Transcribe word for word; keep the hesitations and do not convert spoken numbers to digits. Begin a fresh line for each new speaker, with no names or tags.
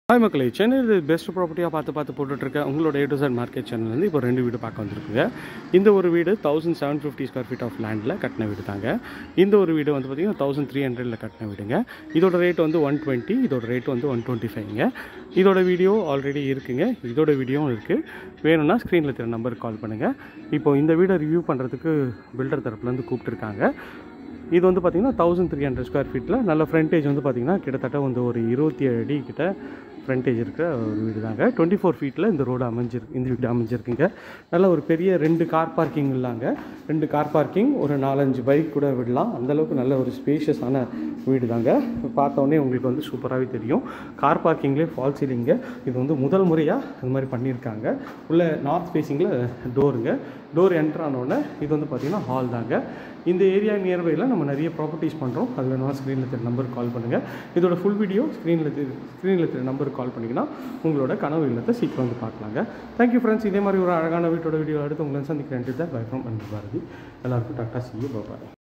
Hi மக்களே, சென்னையில் best ப்ராப்பர்ட்டியாக பார்த்து பார்த்து போட்டுட்ருக்கேன் உங்களோட ஏ டு செட் மார்க்கெட் சேனல்லேருந்து இப்போ ரெண்டு வீடு பார்க்க வந்துருக்குங்க. இந்த ஒரு வீடு thousand seven fifty square feet of லேண்டில் கட்டின வீடு தாங்க. இந்த ஒரு வீடு வந்து பார்த்திங்கன்னா தௌசண்ட் த்ரீ ஹண்ட்ரடில் கட்டின வீடுங்க. இதோட ரேட் வந்து ஒன் டுவெண்ட்டி இதோட ரேட் வந்து ஒன் டுவெண்ட்டி ஃபைவ்ங்க. இதோட வீடியோ ஆல்ரெடி இருக்குங்க, இதோட வீடியோவும் இருக்குது. வேணும்னா ஸ்க்ரீனில் தெரிய நம்பருக்கு கால் பண்ணுங்கள். இப்போ இந்த வீடை ரிவ்யூ பண்ணுறதுக்கு பில்டர் தரப்புலேருந்து கூப்பிட்டுருக்காங்க. இது வந்து பார்த்திங்கன்னா தௌசண்ட் த்ரீ ஹண்ட்ரட் ஸ்கொயர் ஃபீட்டில் நல்ல ஃப்ரண்டேஜ் வந்து பார்த்திங்கன்னா கிட்டத்தட்ட வந்து ஒரு இருபத்தி ஏழு அடி கிட்ட ஃப்ரண்டேஜ் இருக்கிற ஒரு வீடு தாங்க. டுவெண்ட்டி ஃபோர் ஃபீட்டில் இந்த ரோடு அமைஞ்சிருக்கு, இந்த வீடு அமைஞ்சிருக்குங்க. நல்ல ஒரு பெரிய ரெண்டு கார் பார்க்கிங் இல்லாங்க, ரெண்டு கார் பார்க்கிங், ஒரு நாலஞ்சு பைக் கூட விடலாம். அந்தளவுக்கு நல்ல ஒரு ஸ்பேஷியஸான வீடு தாங்க. பார்த்தோன்னே உங்களுக்கு வந்து சூப்பராகவே தெரியும். கார் பார்க்கிங்லேயே ஃபால் சீலிங்க. இது வந்து முதல் முறையாக இது மாதிரி பண்ணியிருக்காங்க. உள்ள நார்த் ஃபேஸிங்கில் டோருங்க. டோர் என்ட்ரு ஆனோடனே இது வந்து பார்த்திங்கன்னா ஹால் தாங்க. இந்த ஏரியா நியர்பையில் நம்ம நிறைய ப்ராப்பர்ட்டிஸ் பண்ணுறோம். அது வேணுமா ஸ்க்ரீனில் தெரிய நம்பருக்கு கால் பண்ணுங்கள். இதோட ஃபுல் வீடியோ ஸ்க்ரீனில் தெரி ஸ்க்ரீனில் தெரிய நம்பருக்கு கால் பண்ணிங்கன்னா உங்களோட கனவு இல்லத்தை சீக்கிரம் வந்து பார்க்கலாங்க. Thank you friends. இதே மாதிரி ஒரு அழகான வீட்டோட வீடியோ எடுத்து உங்களை சந்திக்கிறேன். தான் பை ஃப்ரம் அன்பு பாரதி. எல்லாருக்கும் டாக்டா சி யூ பாய்.